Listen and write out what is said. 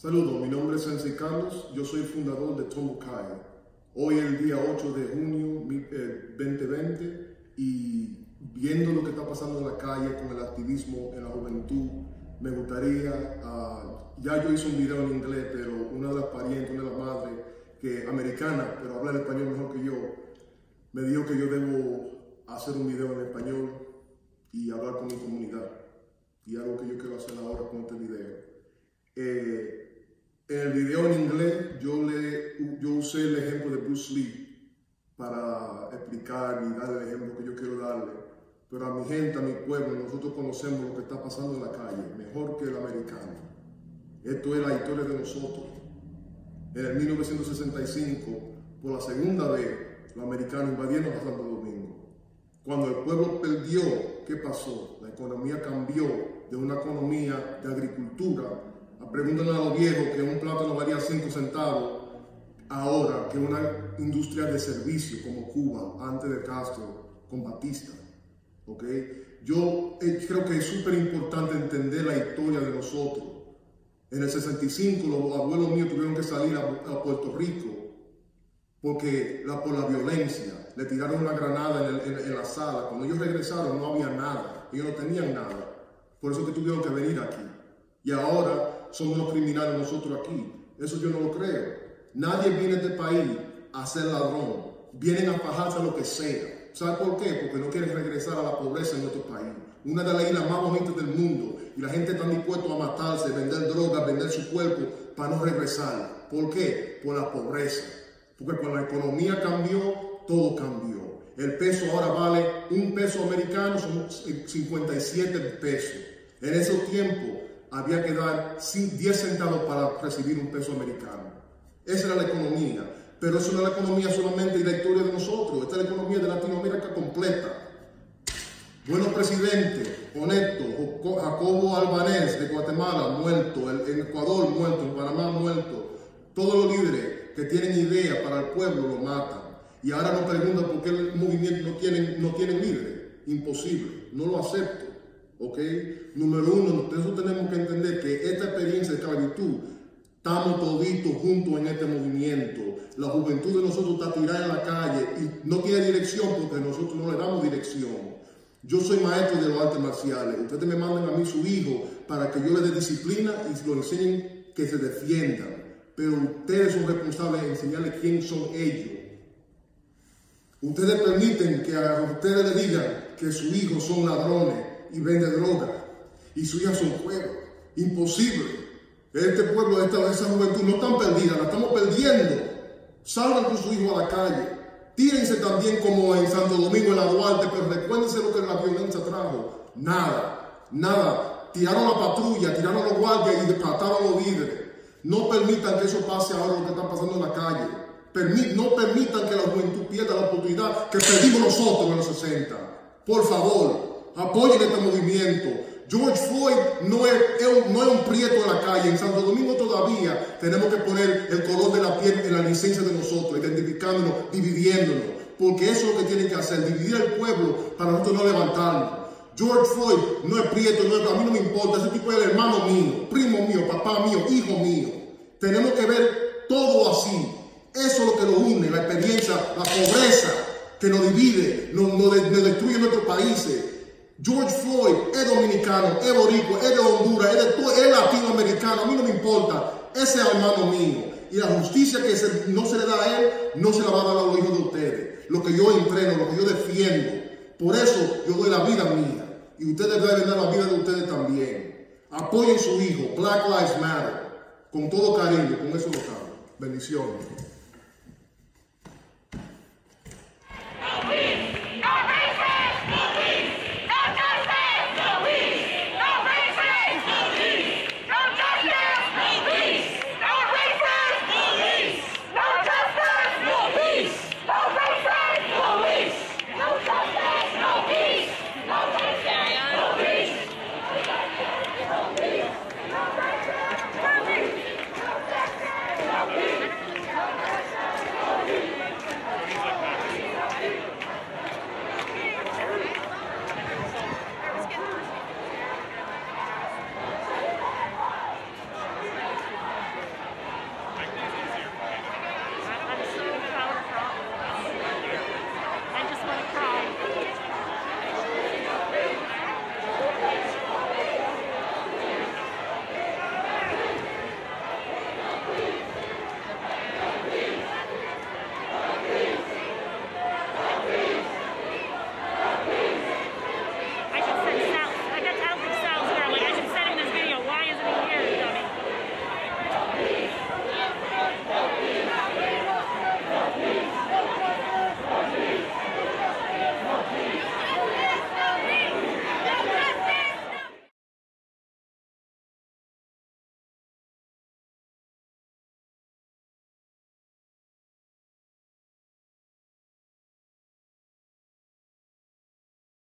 Saludos, mi nombre es Sensei Carlos, yo soy fundador de Tombukai. Hoy es el día 8 de junio 2020 y viendo lo que está pasando en la calle con el activismo en la juventud, me gustaría, ya yo hice un video en inglés, pero una de las parientes, una de las madres, que americana, pero habla el español mejor que yo, me dijo que yo debo hacer un video en español y hablar con mi comunidad. Y algo que yo quiero hacer ahora con este video. En el video en inglés yo usé el ejemplo de Bruce Lee para explicar y dar el ejemplo que yo quiero darle. Pero a mi gente, a mi pueblo, nosotros conocemos lo que está pasando en la calle, mejor que el americano. Esto es la historia de nosotros. En el 1965, por la segunda vez, los americanos invadieron a Santo Domingo. Cuando el pueblo perdió, ¿qué pasó? La economía cambió de una economía de agricultura. Pregúntenle a los viejos que un plátano valía 5 centavos, ahora que una industria de servicio como Cuba, antes de Castro, con Batista. ¿Okay? Yo creo que es súper importante entender la historia de nosotros. En el 65 los abuelos míos tuvieron que salir a Puerto Rico porque por la violencia. Le tiraron una granada en la sala. Cuando ellos regresaron no había nada. Ellos no tenían nada. Por eso que tuvieron que venir aquí. Y ahora somos los criminales nosotros aquí. Eso yo no lo creo. Nadie viene a este país a ser ladrón. Vienen a fajarse a lo que sea. ¿Sabe por qué? Porque no quieren regresar a la pobreza en nuestro país. Una de las islas más bonitas del mundo. Y la gente está dispuesta a matarse, vender drogas, vender su cuerpo para no regresar. ¿Por qué? Por la pobreza. Porque cuando la economía cambió, todo cambió. El peso ahora vale un peso americano, son 57 pesos. En esos tiempos había que dar 10 centavos para recibir un peso americano. Esa era la economía. Pero eso no es la economía solamente y la historia de nosotros. Esta es la economía de Latinoamérica completa. Buenos presidentes, honestos, Jacobo Albanés de Guatemala, muerto, en Ecuador, muerto, en Panamá, muerto. Todos los líderes que tienen idea para el pueblo lo matan. Y ahora nos preguntan por qué el movimiento no tienen líderes. Imposible, no lo acepto. ¿Okay? Número uno, nosotros tenemos que entender que esta experiencia de esclavitud, estamos toditos juntos en este movimiento. La juventud de nosotros está tirada en la calle y no tiene dirección porque nosotros no le damos dirección. Yo soy maestro de los artes marciales. Ustedes me mandan a mí su hijo para que yo le dé disciplina y lo enseñen que se defiendan. Pero ustedes son responsables de enseñarles quién son ellos. Ustedes permiten que a ustedes le digan que sus hijos son ladrones y vende droga, y sus hijas son juegos. Imposible. Este pueblo, esa juventud no están perdidas, la estamos perdiendo. Salgan con su hijo a la calle. Tírense también como en Santo Domingo, en la Duarte, pero recuérdense lo que la violencia trajo. Nada, nada. Tiraron la patrulla, tiraron los guardias y desplataron a los líderes. No permitan que eso pase ahora lo que está pasando en la calle. No permitan que la juventud pierda la oportunidad que perdimos nosotros en los 60. Por favor, apoyen este movimiento. George Floyd no es un prieto de la calle. En Santo Domingo todavía tenemos que poner el color de la piel en la licencia de nosotros, identificándonos, dividiéndonos. Porque eso es lo que tienen que hacer, dividir el pueblo para nosotros no levantarnos. George Floyd no es prieto, a mí no me importa. Ese tipo es el hermano mío, primo mío, papá mío, hijo mío. Tenemos que ver todo así. Eso es lo que nos une, la experiencia, la pobreza que nos divide, nos destruye nuestros países. George Floyd es dominicano, es boricua, es de Honduras, es latinoamericano, a mí no me importa. Ese es hermano mío. Y la justicia que no se le da a él, no se la va a dar a los hijos de ustedes. Lo que yo entreno, lo que yo defiendo. Por eso yo doy la vida mía. Y ustedes deben dar la vida de ustedes también. Apoyen a su hijo, Black Lives Matter. Con todo cariño, con eso lo cambio. Bendiciones.